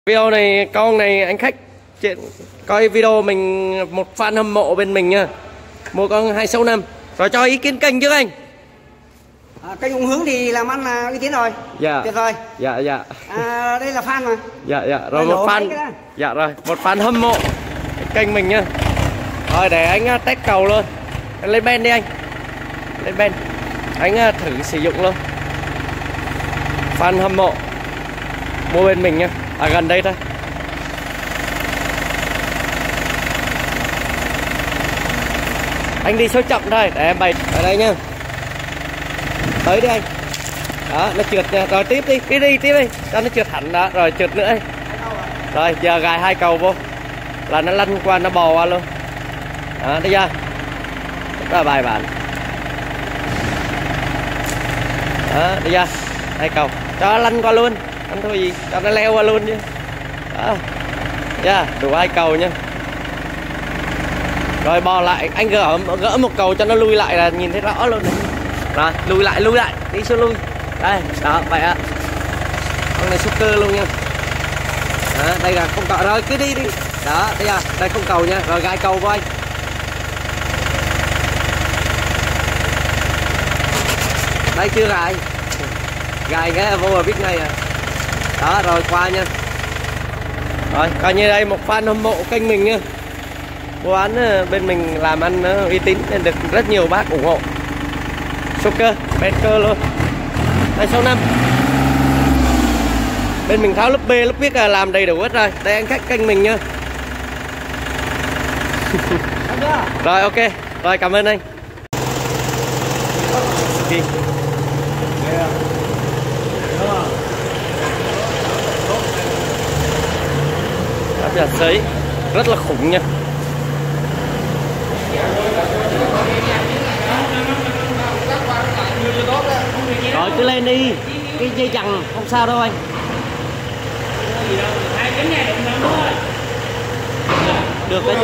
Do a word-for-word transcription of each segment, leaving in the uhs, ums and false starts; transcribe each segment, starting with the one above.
Video này con này anh khách chuyện coi video mình, một fan hâm mộ bên mình nha, mua con hai sáu năm rồi cho ý kiến kênh trước anh. À, kênh Ung Hướng thì làm ăn là uy tín rồi. Dạ. Tuyệt vời. Dạ dạ. À, đây là fan mà. Dạ dạ rồi một fan. Dạ rồi một fan hâm mộ kênh mình nha. Rồi để anh test cầu luôn. Lên ben đi anh. Lên ben. Anh thử sử dụng luôn. Fan hâm mộ mua bên mình nha. À gần đây thôi. Anh đi số chậm thôi để em bày ở đây nha. Tới đi anh. Đó nó trượt nha. Rồi tiếp đi. Đi đi tiếp đi cho nó trượt hẳn đó. Rồi trượt nữa. Rồi giờ gài hai cầu vô là nó lăn qua, nó bò qua luôn. Đó thấy chưa. Rất là bài bản. Đó thấy chưa. Hai cầu cho nó lăn qua luôn. Anh thôi gì cho nó leo qua luôn chứ. Đó yeah, đủ hai cầu nha. Rồi bò lại, anh gỡ gỡ một cầu cho nó lui lại là nhìn thấy rõ luôn này. Rồi lui lại lui lại đi xuống lui đây đó vậy ạ. Con này super luôn nha. Đó, đây là không cầu rồi cứ đi đi đó đây à đây không cầu nha. Rồi gài cầu với anh đây chưa gài gài cái vô là biết ngay à. Đó rồi qua nha. Rồi coi như đây một fan hâm mộ kênh mình nha. Mua bán bên mình làm ăn uy tín nên được rất nhiều bác ủng hộ. Super ben cơ luôn. Đây số năm. Bên mình tháo lớp B lớp biết là làm đầy đủ hết rồi. Đây anh khách kênh mình nha. Rồi ok. Rồi cảm ơn anh. Okay. Rất là sấy, rất là khủng nha. Rồi cứ lên đi, cái dây chằng không sao đâu anh. Được đấy.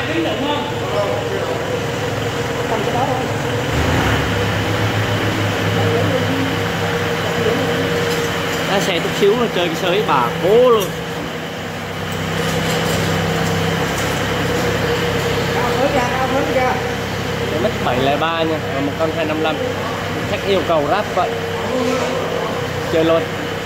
Ra xe chút xíu là chơi cái sới bà cố luôn. Mất bảy lẻ ba nha, và một con hai năm lăm. Khách yêu cầu ráp vậy. Chơi luôn.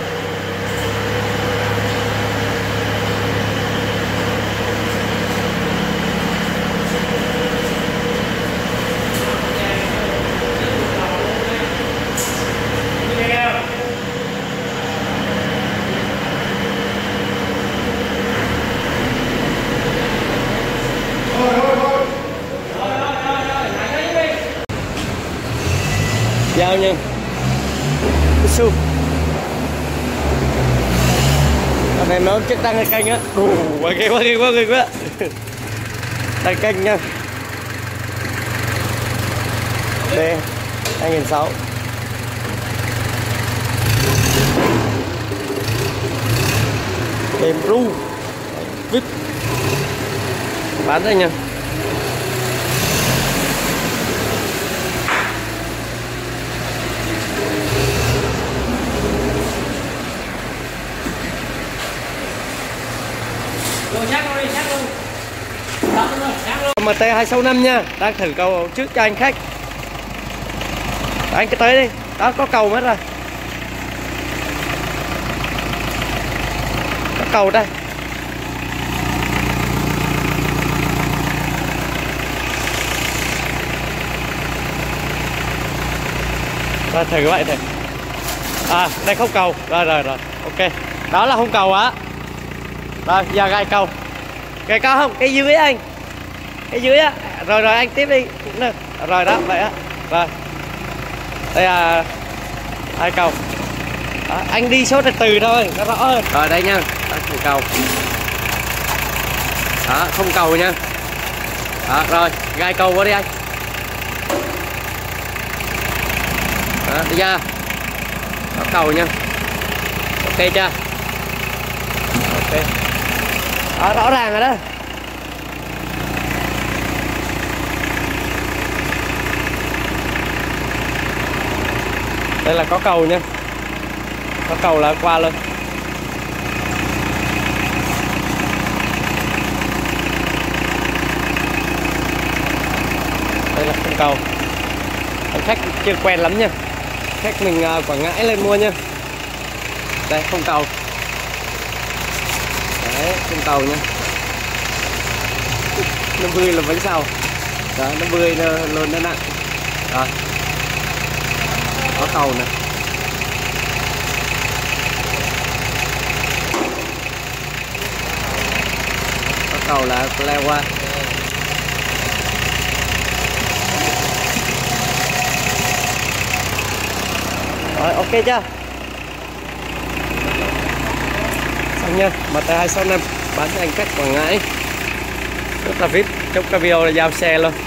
Giao nha. Su. Con này nó chết tăng cái kênh á. Ồ, quá ghê quá ghê quá ghê quá. Tăng kênh nha. Đây, hai nghìn sáu. Đêm ru. Vip. Bán đây nha. em tê hai sáu năm nha, đang thử cầu trước cho anh khách. Anh cứ tới đi, đó có cầu mất rồi. Có cầu đây. Rồi thử vậy thử. À đây không cầu, rồi rồi rồi, ok. Đó là không cầu á. Rồi giờ gai cầu. Gai cao không? Cái dưới anh. Cái dưới á. Rồi rồi anh tiếp đi cũng được. Rồi đó vậy á. Rồi. Đây là hai cầu. Đó, anh đi số từ từ thôi nó rõ hơn. Rồi đây nha. Đó, không cầu. Đó không cầu nha. Đó, rồi gai cầu qua đi anh. Đó đi ra. Có cầu nha. Ok chưa? Ok. Đó, rõ ràng rồi đó. Đây là có cầu nha. Có cầu là qua luôn. cầu. Khách chưa quen lắm nha, khách mình Quảng Ngãi lên mua nha. Đây không cầu. Đấy, không cầu nha. Nó bươi là bánh sau. Đó, nó bươi nó luôn nó nặng. Rồi. Có cầu nè. Có cầu là leo qua. Rồi, ok chưa? Xong nha, mặt hai sáu năm bán cho anh khách Quảng Ngãi. Rất là vip, chúc cái video là giao xe luôn.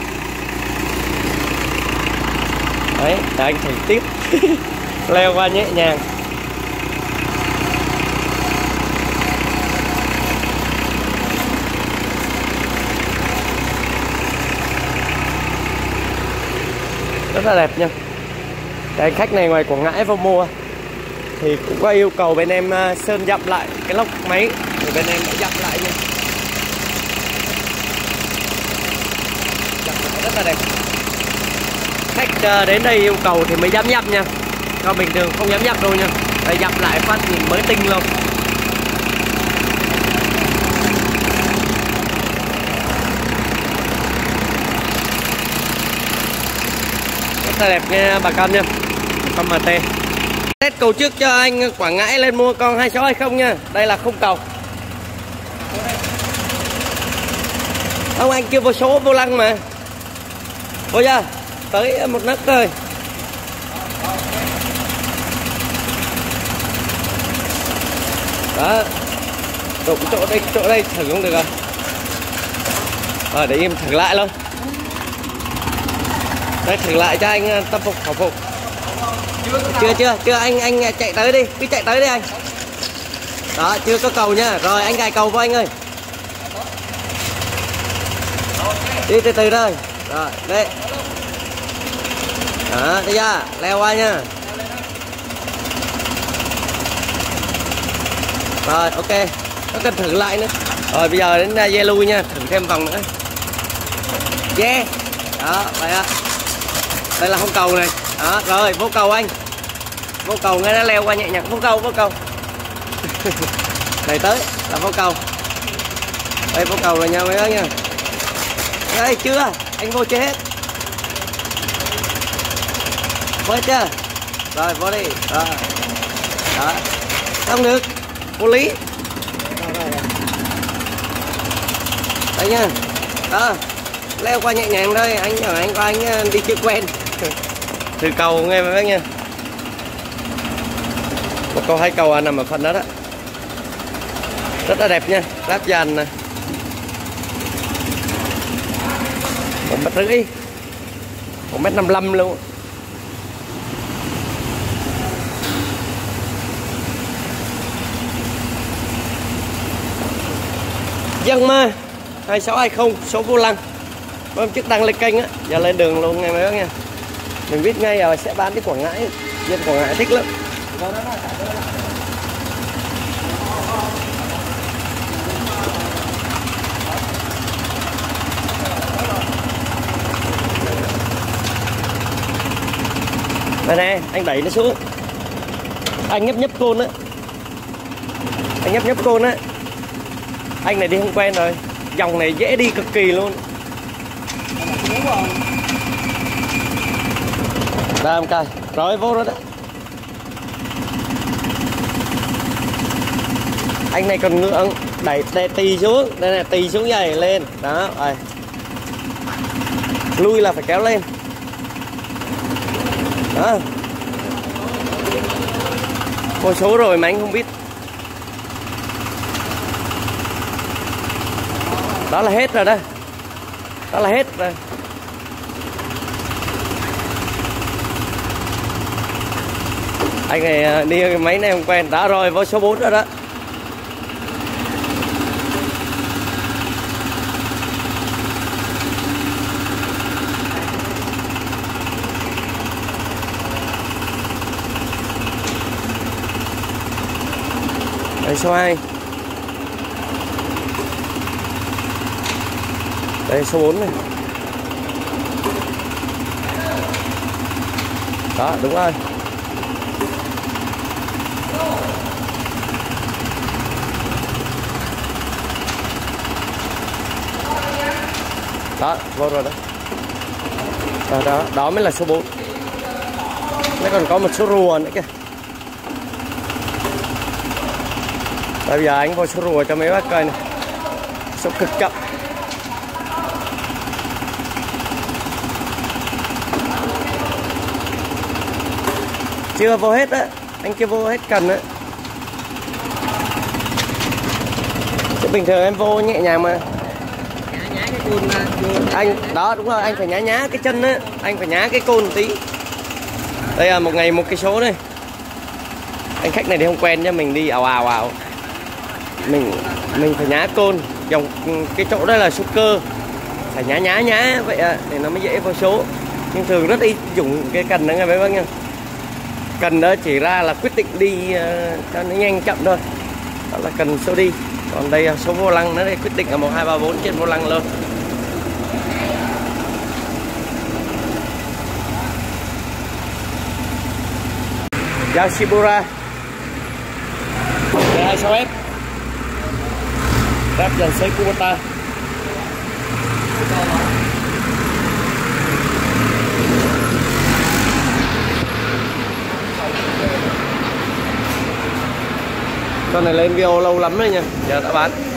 Đấy, để anh thử tiếp. Leo qua nhẹ nhàng. Rất là đẹp nha. Cái khách này ngoài Quảng Ngãi vào mua thì cũng có yêu cầu bên em sơn dặm lại cái lốc máy, thì bên em đã dặm lại nha. Dặm lại rất là đẹp. Khách đến đây yêu cầu thì mới dám dặm nha, còn bình thường không dám dặm đâu nha. Đây dặm lại phát nhìn mới tinh luôn. Rất là đẹp nha bà con nha. Con em tê. Test cầu trước cho anh Quảng Ngãi lên mua con hai sáu hai không nha. Đây là không cầu. Ông anh chưa vô số vô lăng mà. Vô chưa? Tới một nấc rồi. Đó. Đụng chỗ đây, chỗ đây thử không được rồi. Rồi để em thử lại luôn. Đây thử lại cho anh tâm phục khẩu phục. Chưa chưa chưa anh anh chạy tới đi, cứ chạy tới đi anh. Đó, chưa có cầu nha. Rồi anh gài cầu với anh ơi. Đi từ từ thôi. Rồi, đây. Đó, đi ra, leo qua nha. Rồi, ok. Nó cần thử lại nữa. Rồi bây giờ đến dê lui nha, thử thêm vòng nữa. Yeah. Đó, vậy á. Đây là không cầu này. Đó, rồi vô cầu anh. Vô cầu nghe nó leo qua nhẹ nhàng. Vô cầu, vô cầu. Này tới là vô cầu. Đây vô cầu rồi nha mấy bác nha. Đây chưa, anh vô chưa hết. Vô chưa? Rồi vô đi. Rồi. Đó. Không được. Vô lý. Đây nha. Đó. Leo qua nhẹ nhàng thôi, anh ở anh qua anh đi chưa quen. Thử cầu nghe mấy bác nha. Một câu hai cầu nằm ở phần đó đó. Rất là đẹp nha, lát dàn nè. Một mét rưỡi, một mét năm mươi lăm luôn. Dân ma hai sáu hai không số vô lăng. Hôm trước đăng lên kênh á, giờ lên đường luôn nghe mấy bác nha. Mình biết ngay rồi sẽ bán đi Quảng Ngãi, dân Quảng Ngãi thích lắm. Đây nè, anh đẩy nó xuống. Anh nhấp nhấp côn á. Anh nhấp nhấp côn á. Anh này đi không quen rồi. Dòng này dễ đi cực kỳ luôn. Đây em coi. Rồi vô rồi đó. Anh này còn ngượng. Đẩy, đẩy tì xuống. Đây này tì xuống dày lên. Đó rồi. Lui là phải kéo lên. Đó. Vô số rồi mà anh không biết. Đó là hết rồi đó. Đó là hết rồi. Anh này đi cái máy này không quen. Đã rồi vô số bốn rồi đó. Đây số hai. Đây số bốn này. Đó, đúng rồi. Đó, vô rồi đó. Đó, đó, đó mới là số bốn. Nó còn có một số rùa nữa kìa. Bây giờ anh vô số rùa cho mấy bác coi này. Số cực chậm. Chưa vô hết á, anh chưa vô hết cần á. Chứ bình thường em vô nhẹ nhàng mà. Nhá nhá cái côn vô. Anh đó đúng rồi, anh phải nhá nhá cái chân á, anh phải nhá cái côn một tí. Đây là một ngày một cái số đây. Anh khách này thì không quen nha, mình đi ào ào ào. Mình mình phải nhá côn, dòng cái chỗ đó là số cơ. Phải nhá nhá nhá vậy à, để nó mới dễ vô số. Nhưng thường rất ít dùng cái cần đó nghe mấy bác nha. Cần đó chỉ ra là quyết định đi uh, cho nó nhanh chậm thôi. Đó là cần số đi. Còn đây là số vô lăng, nó đây quyết định là một hai ba bốn trên vô lăng luôn. Yashibura hai mươi sáu ép ráp dàn xấy Kubota. Con này lên video lâu lắm rồi nha, giờ đã bán.